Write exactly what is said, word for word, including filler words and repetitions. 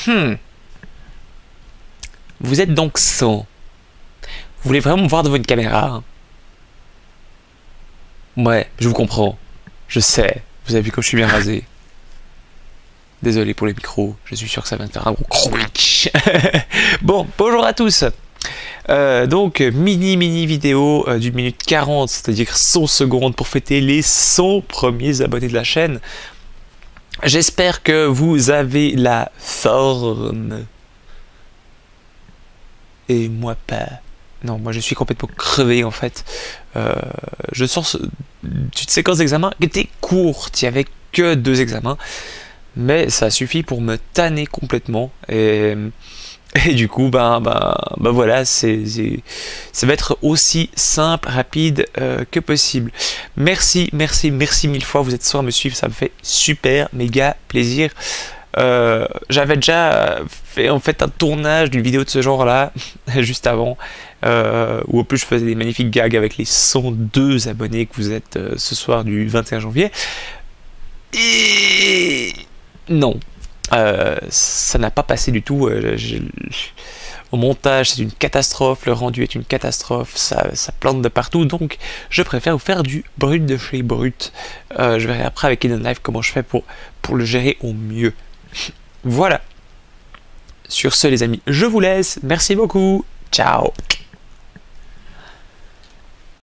Hmm. Vous êtes donc cent. Vous voulez vraiment me voir devant une caméra, hein? Ouais, je vous comprends. Je sais. Vous avez vu comme je suis bien rasé. Désolé pour les micros. Je suis sûr que ça va me faire un gros crunch. Bon, bonjour à tous. Euh, donc, mini mini vidéo euh, d'une minute quarante, c'est-à-dire cent secondes pour fêter les cent premiers abonnés de la chaîne. J'espère que vous avez la forme. Et moi pas. Non, moi je suis complètement crevé en fait. Euh, je sors ce- une séquence d'examen qui était courte, il n'y avait que deux examens, mais ça suffit pour me tanner complètement. Et, et du coup, ben, ben, ben voilà, c'est, c'est- ça va être aussi simple, rapide euh, que possible. Merci, merci, merci mille fois, vous êtes soin à me suivre, ça me fait super, méga plaisir. Euh, j'avais déjà fait en fait un tournage d'une vidéo de ce genre là juste avant euh, où en plus je faisais des magnifiques gags avec les cent deux abonnés que vous êtes euh, ce soir du vingt et un janvier et non, euh, ça n'a pas passé du tout. euh, je- au montage c'est une catastrophe, le rendu est une catastrophe, ça, ça plante de partout, donc je préfère vous faire du brut de chez brut. Euh, je verrai après avec Hidden Life comment je fais pour, pour le gérer au mieux. Voilà. Sur ce les amis, je vous laisse. Merci beaucoup. Ciao.